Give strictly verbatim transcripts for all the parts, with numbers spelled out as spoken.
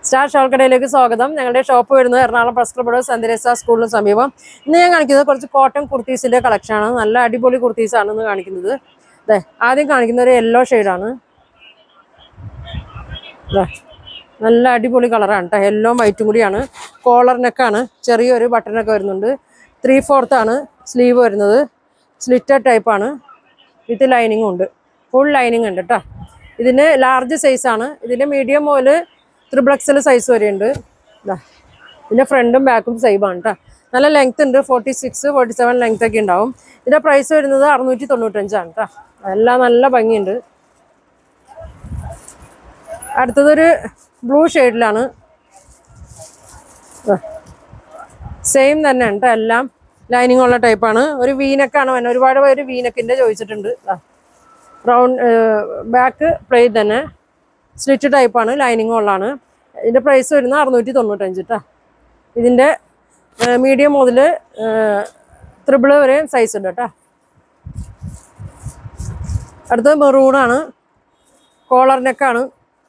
Star ഷോൾക്കടയിലേക്ക് സ്വാഗതം. ഞങ്ങളുടെ shop വരുന്നത് എറണാകുളം പ്രസ് ക്ലബ്ബ് സന്ദരേസ സ്കൂളിന് സമീപം. ഇന്ന് ഞാൻ കാണിക്കുന്നത് കുറച്ച് കോട്ടൺ കുർത്തീസിന്റെ കളക്ഷനാണ്. നല്ല അടിപൊളി കുർത്തീസാണ് ഇന്ന് കാണിക്കുന്നത്. അതെ, ആദ്യം കാണിക്കുന്ന ഒരു യെല്ലോ ഷെയ്ഡാണ്. നല്ല അടിപൊളി കളറാണ് കേട്ടോ. യെല്ലോ വൈറ്റും കൂടിയാണ്. കോളർ നെക്കാണ്, ചെറിയൊരു ബട്ടണൊക്കെ വരുന്നുണ്ട്. ത്രീ ഫോർത്ത് ആണ് സ്ലീവ് വരുന്നത്. സ്ലിറ്റഡ് ടൈപ്പാണ്, വിത്ത് ലൈനിങ്ങും ഉണ്ട്. ഫുൾ ലൈനിങ് ഉണ്ട് കേട്ടോ. ഇതിന് ലാർജ് സൈസാണ്. ഇതിൻ്റെ മീഡിയം മുതൽ ത്രിബിൾ എക്സൽ സൈസ് വരെ ഉണ്ട്. ഇതിൻ്റെ ഫ്രണ്ടും ബാക്കും സൈബാണ് കേട്ടോ. നല്ല ലെങ്ത് ഉണ്ട്, forty six forty seven length ഒക്കെ ഉണ്ടാവും. ഇതിൻ്റെ പ്രൈസ് വരുന്നത് അറുന്നൂറ്റി തൊണ്ണൂറ്റഞ്ചാണ് കേട്ടോ. എല്ലാം നല്ല ഭംഗിയുണ്ട്. അടുത്തതൊരു ബ്ലൂ ഷെയ്ഡിലാണ്. സെയിം തന്നെ ഉണ്ട്, എല്ലാം ലൈനിങ് ഉള്ള ടൈപ്പാണ്. ഒരു വീനക്കാണ് വരുന്നത്. ഒരുപാട് പേര് വീനക്കിൻ്റെ ചോദിച്ചിട്ടുണ്ട്. റൗണ്ട് ബാക്ക് പ്ലെയിൻ തന്നെ, സ്ലിറ്റ് ടൈപ്പാണ്, ലൈനിങ് ഉള്ളതാണ്. ഇതിൻ്റെ പ്രൈസ് വരുന്നത് അറുന്നൂറ്റി തൊണ്ണൂറ്റഞ്ച് കേട്ടോ. ഇതിൻ്റെ മീഡിയം മുതൽ ത്രിബിൾ വരെ സൈസ് ഉണ്ട് കേട്ടോ. അടുത്തത് മെറൂണാണ്, കോളർ നെക്കാണ്.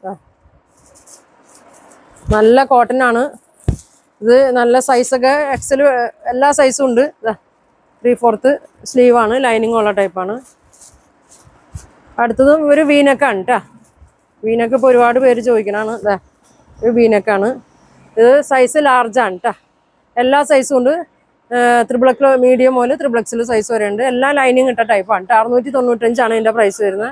നല്ല കോട്ടൺ ആണ് ഇത്. നല്ല സൈസൊക്കെ എക്സൽ എല്ലാ സൈസും ഉണ്ട്. ത്രീ ഫോർത്ത് സ്ലീവാണ്, ലൈനിങ് ഉള്ള ടൈപ്പാണ്. അടുത്തതും ഒരു വീനക്കാണ് കേട്ടോ. വീനക്ക് ഇപ്പോൾ ഒരുപാട് പേര് ചോദിക്കണതാണ്. ഇതാ ഒരു വീനക്കാണ്. ഇത് സൈസ് ലാർജാണ് കേട്ടോ. എല്ലാ സൈസും ഉണ്ട്. ത്രിബിളക്സിൽ മീഡിയം മുതൽ ത്രിബിളക്സിൽ സൈസ് വരെ ഉണ്ട്. എല്ലാം ലൈനിങ് ഇട്ട ടൈപ്പാണ് കേട്ടോ. അറുന്നൂറ്റി തൊണ്ണൂറ്റഞ്ചാണ് ഇതിൻ്റെ പ്രൈസ് വരുന്നത്.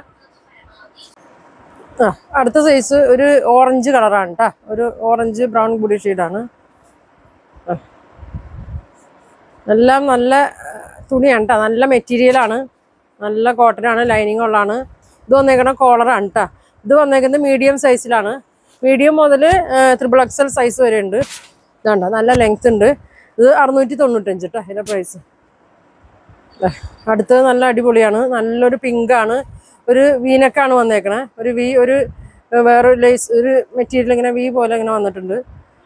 ആ അടുത്ത സൈസ് ഒരു ഓറഞ്ച് കളറാണ് കേട്ടോ. ഒരു ഓറഞ്ച് ബ്രൗൺ ബോഡി ഷെയ്ഡാണ്. എല്ലാം നല്ല തുണിയാണ് കേട്ടോ. നല്ല മെറ്റീരിയലാണ്, നല്ല കോട്ടനാണ്, ലൈനിങ് ഉള്ളതാണ്. ഇത് വന്നേക്കണ കോളറാണ് കേട്ടോ. ഇത് വന്നേക്കുന്നത് മീഡിയം സൈസിലാണ്. മീഡിയം മുതൽ ത്രിബിൾ എക്സൽ സൈസ് വരെ ഉണ്ട്. ഇതാണ്ടോ, നല്ല ലെങ്ത് ഉണ്ട്. ഇത് അറുന്നൂറ്റി തൊണ്ണൂറ്റഞ്ച് കേട്ടോ ഇതിൻ്റെ പ്രൈസ്. അടുത്തത് നല്ല അടിപൊളിയാണ്. നല്ലൊരു പിങ്കാണ്. ഒരു വീനക്കാണ് വന്നേക്കണേ. ഒരു വി ഒരു വേറെ ലേസ് ഒരു മെറ്റീരിയൽ ഇങ്ങനെ വി പോലെ ഇങ്ങനെ വന്നിട്ടുണ്ട്.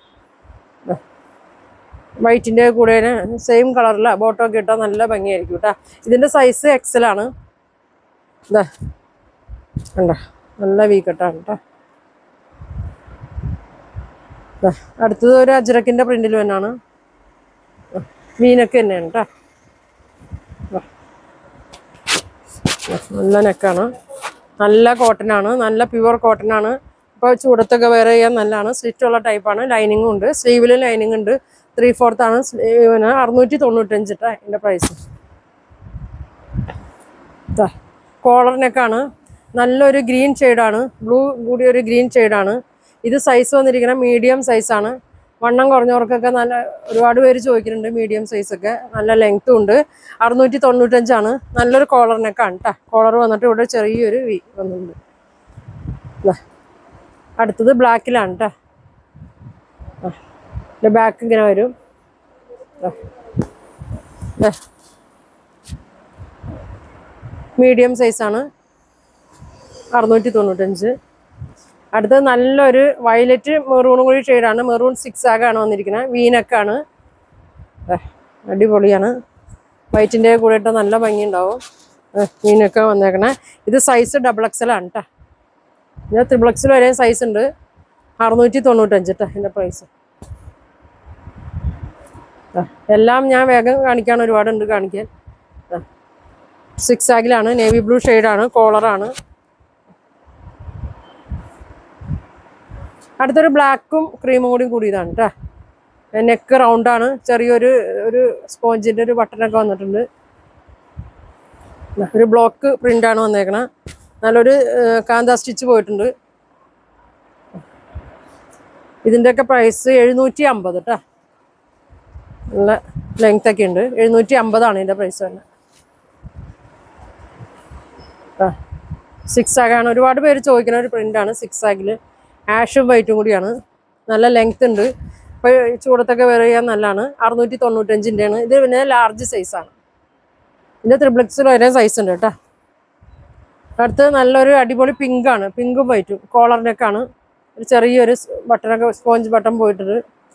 വൈറ്റിൻ്റെ കൂടെ സെയിം കളറില ബോട്ടോ ഒക്കെ ഇട്ടാൽ നല്ല ഭംഗിയായിരിക്കും കേട്ടോ. ഇതിൻ്റെ സൈസ് എക്സലാണ്. ഇതാ കണ്ടോ, നല്ല വീക്കട്ടാണ് കേട്ടോ. അടുത്തത് ഒരു അജ്രക്കിൻ്റെ പ്രിന്റിൽ തന്നെയാണ്. വീനക്ക് തന്നെയാണ് കേട്ടോ. നല്ല നെക്കാണ്, നല്ല കോട്ടനാണ്, നല്ല പ്യുവർ കോട്ടനാണ്. ഇപ്പോൾ ചൂടത്തൊക്കെ വെയർ ചെയ്യാൻ നല്ലതാണ്. സ്ലിറ്റുള്ള ടൈപ്പാണ്, ലൈനിങ്ങും ഉണ്ട്. സ്ലീവിലും ലൈനിങ് ഉണ്ട്. ത്രീ ഫോർത്ത് ആണ് സ്ലീവിന്. അറുന്നൂറ്റി തൊണ്ണൂറ്റഞ്ച് കേട്ടോ എൻ്റെ പ്രൈസ്. കോളർ നെക്കാണ്. നല്ലൊരു ഗ്രീൻ ഷെയ്ഡാണ്, ബ്ലൂ കൂടി ഒരു ഗ്രീൻ ഷെയ്ഡാണ്. ഇത് സൈസ് വന്നിരിക്കുന്ന മീഡിയം സൈസാണ്. വണ്ണം കുറഞ്ഞവർക്കൊക്കെ നല്ല ഒരുപാട് പേര് ചോദിക്കുന്നുണ്ട്. മീഡിയം സൈസൊക്കെ നല്ല ലെങ്ത്തും ഉണ്ട്. അറുന്നൂറ്റി തൊണ്ണൂറ്റഞ്ചാണ്. നല്ലൊരു കോളർ നെക്കാണ് കേട്ടോ. കോളർ വന്നിട്ട് ഇവിടെ ചെറിയൊരു വി വന്നിട്ടുണ്ട്. അടുത്തത് ബ്ലാക്കിലാണ് കേട്ടോ. ആ ബാക്ക് ഇങ്ങനെ വരും. മീഡിയം സൈസാണ്, അറുന്നൂറ്റി തൊണ്ണൂറ്റഞ്ച്. അടുത്തത് നല്ലൊരു വയലറ്റ് മെറൂണും കൂടി ഷെയ്ഡാണ്. മെറൂൺ സിക്സ് ആഗാണ് വന്നിരിക്കുന്നത്. വീനക്കാണ്, അടിപൊളിയാണ്. വൈറ്റിൻ്റെ കൂടെ ഇട്ടാൽ നല്ല ഭംഗി ഉണ്ടാവും. വീനക്ക വന്നേക്കണേ. ഇത് സൈസ് ഡബിൾ എക്സലാണ് കേട്ടോ. ഞാൻ ത്രിബിൾ എക്സൽ വരെ സൈസ് ഉണ്ട്. അറുന്നൂറ്റി തൊണ്ണൂറ്റഞ്ച് കേട്ടോ എൻ്റെ പ്രൈസ്. എല്ലാം ഞാൻ വേഗം കാണിക്കാൻ ഒരുപാടുണ്ട് കാണിക്കാൻ. സിക്സ് ആഗിലാണ്, നേവി ബ്ലൂ ഷെയ്ഡാണ്, കോളറാണ്. അടുത്തൊരു ബ്ലാക്കും ക്രീമും കൂടി കൂടിയതാണ് കേട്ടോ. നെക്ക് റൗണ്ടാണ്. ചെറിയൊരു ഒരു സ്പോഞ്ചിൻ്റെ ഒരു ബട്ടണൊക്കെ വന്നിട്ടുണ്ട്. ഒരു ബ്ലോക്ക് പ്രിൻ്റാണ് വന്നേക്കണത്. നല്ലൊരു കാന്ത സ്റ്റിച്ച് പോയിട്ടുണ്ട്. ഇതിൻ്റെയൊക്കെ പ്രൈസ് എഴുന്നൂറ്റി അമ്പത് കേട്ടോ. നല്ല ലെങ്ത് ഒക്കെ ഉണ്ട്. എഴുന്നൂറ്റി അമ്പതാണ് ഇതിൻ്റെ പ്രൈസ് തന്നെ. ആ സിക്സ് ആഗാണ്. ഒരുപാട് പേര് ചോദിക്കുന്ന ഒരു പ്രിൻ്റാണ്. സിക്സ് ആഗിൽ ആഷും വൈറ്റും കൂടിയാണ്. നല്ല ലെങ്ത് ഉണ്ട്. ഇപ്പോൾ ചൂടത്തൊക്കെ വെയർ ചെയ്യാൻ നല്ലതാണ്. അറുന്നൂറ്റി തൊണ്ണൂറ്റഞ്ചിൻ്റെയാണ് ഇത്. പിന്നെ ലാർജ് സൈസാണ്. ഇതിൻ്റെ ത്രിബ്ലക്സിൽ വരെ സൈസ് ഉണ്ട് കേട്ടോ. അടുത്ത് നല്ലൊരു അടിപൊളി പിങ്കാണ്. പിങ്കും വൈറ്റും കോളർ നെക്കാണ്. ഒരു ചെറിയൊരു ബട്ടണൊക്കെ സ്പോഞ്ച് ബട്ടൺ പോയിട്ടുണ്ട്.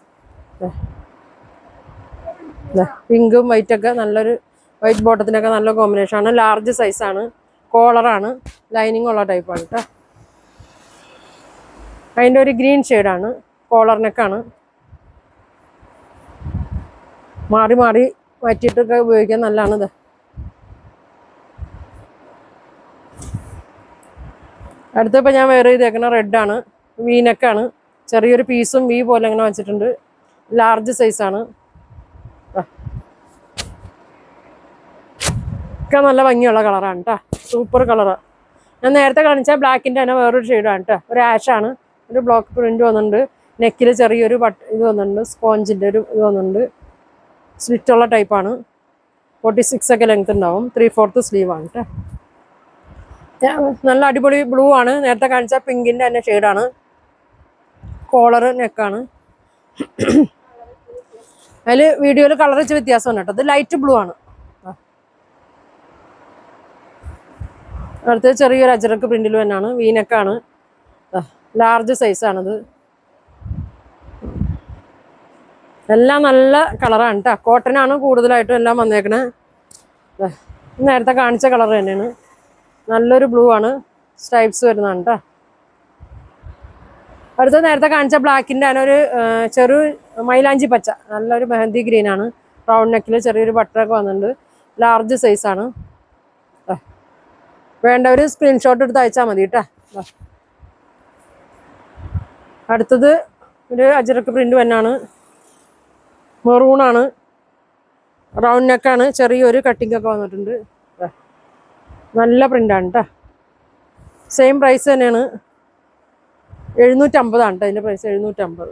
പിങ്കും വൈറ്റൊക്കെ നല്ലൊരു വൈറ്റ് ബോട്ടത്തിനൊക്കെ നല്ല കോമ്പിനേഷനാണ്. ലാർജ് സൈസാണ്, കോളറാണ്, ലൈനിങ് ഉള്ള ടൈപ്പാണ് കേട്ടോ. അതിൻ്റെ ഒരു ഗ്രീൻ ഷെയ്ഡാണ്. കോളർ നെക്കാണ്. മാറി മാറി മാറ്റിയിട്ടൊക്കെ ഉപയോഗിക്കാൻ നല്ലതാണിത്. അടുത്തിപ്പോൾ ഞാൻ വെയർ ചെയ്തേക്കുന്ന റെഡാണ്. വി നെക്കാണ്. ചെറിയൊരു പീസും വി പോലെ അങ്ങനെ വെച്ചിട്ടുണ്ട്. ലാർജ് സൈസാണ്. ഒക്കെ നല്ല ഭംഗിയുള്ള കളറാണ് കേട്ടോ. സൂപ്പർ കളറാണ്. ഞാൻ നേരത്തെ കാണിച്ച ബ്ലാക്കിൻ്റെ തന്നെ വേറൊരു ഷെയ്ഡാണ് കേട്ടോ. ഒരു ആഷാണ്. ഒരു ബ്ലോക്ക് പ്രിൻറ്റ് വന്നിട്ടുണ്ട്. നെക്കിൽ ചെറിയൊരു ബട്ട് ഇത് വന്നിട്ടുണ്ട്. സ്പോഞ്ചിൻ്റെ ഒരു ഇത് വന്നിട്ടുണ്ട്. സ്ലിറ്റുള്ള ടൈപ്പാണ്. ഫോർട്ടി സിക്സ് ഒക്കെ ലെങ്ത് ഉണ്ടാവും. ത്രീ ഫോർത്ത് സ്ലീവാണ് കേട്ടോ. നല്ല അടിപൊളി ബ്ലൂ ആണ്. നേരത്തെ കാണിച്ച പിങ്കിൻ്റെ തന്നെ ഷെയ്ഡാണ്. കോളർ നെക്കാണ്. അതിൽ വീഡിയോയിൽ കളർ വെച്ച് വ്യത്യാസമാണ് കേട്ടോ. ഇത് ലൈറ്റ് ബ്ലൂ ആണ്. അടുത്തത് ചെറിയൊരു അജറക്ക് പ്രിന്റിൽ തന്നെയാണ്. വീനക്കാണ്. ലാർജ് സൈസാണിത്. എല്ലാം നല്ല കളറാണ് കേട്ടോ. കോട്ടനാണ് കൂടുതലായിട്ടും എല്ലാം വന്നേക്കണേ. നേരത്തെ കാണിച്ച കളർ തന്നെയാണ്. നല്ലൊരു ബ്ലൂ ആണ്. സ്ട്രൈപ്സ് വരുന്നതാണ് കേട്ടോ. അടുത്ത നേരത്തെ കാണിച്ച ബ്ലാക്കിൻ്റെ ആണ്. ഒരു ചെറു മൈലാഞ്ചി പച്ച, നല്ലൊരു മെഹന്തി ഗ്രീനാണ്. റൗണ്ട് നെക്കിൽ ചെറിയൊരു ബട്ടറൊക്കെ വന്നിട്ടുണ്ട്. ലാർജ് സൈസാണ്. വേണ്ടവർ സ്ക്രീൻഷോട്ട് എടുത്ത് അയച്ചാൽ മതി കേട്ടോ. അടുത്തത് ഒരു അജറക്ക് പ്രിന്റ് തന്നെയാണ്. മെറൂണാണ്. റൗണ്ട് നെക്കാണ്. ചെറിയൊരു കട്ടിംഗ് ഒക്കെ വന്നിട്ടുണ്ട്. നല്ല പ്രിൻ്റാണ് കേട്ടോ. സെയിം പ്രൈസ് തന്നെയാണ്. എഴുന്നൂറ്റമ്പതാണ് കേട്ടോ അതിൻ്റെ പ്രൈസ്. എഴുന്നൂറ്റമ്പത്.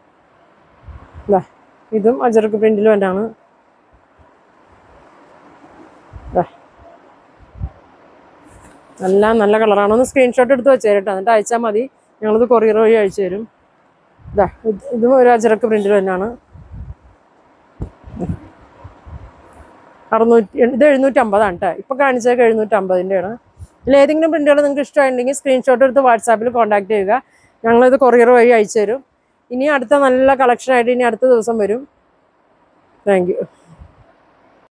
ഇതും അജറക്ക് പ്രിന്റിൽ തന്നെയാണ്. എല്ലാം നല്ല കളറാണ്. ഒന്ന് സ്ക്രീൻഷോട്ട് എടുത്ത് വെച്ചേരും കേട്ടോ. എന്നിട്ട് അയച്ചാൽ മതി. ഞങ്ങളിത് കൊറിയർ വഴി അയച്ചു തരും. ഇതാ ഇതും ഒരു അജറക്ക് പ്രിന്റിൽ തന്നെയാണ്. അറുന്നൂറ്റി ഇത് എഴുന്നൂറ്റമ്പതാണ് കേട്ടോ. ഇപ്പോൾ കാണിച്ചതൊക്കെ എഴുന്നൂറ്റമ്പതിൻ്റെയാണ്. ഇതിൽ ഏതെങ്കിലും പ്രിന്റുകൾ നിങ്ങൾക്ക് ഇഷ്ടമായിട്ടുണ്ടെങ്കിൽ സ്ക്രീൻഷോട്ട് എടുത്ത് വാട്സാപ്പിൽ കോൺടാക്ട് ചെയ്യുക. ഞങ്ങളിത് കൊറിയർ വഴി അയച്ചു തരും. ഇനി അടുത്ത നല്ല കളക്ഷനായിട്ട് ഇനി അടുത്ത ദിവസം വരും. Thank U.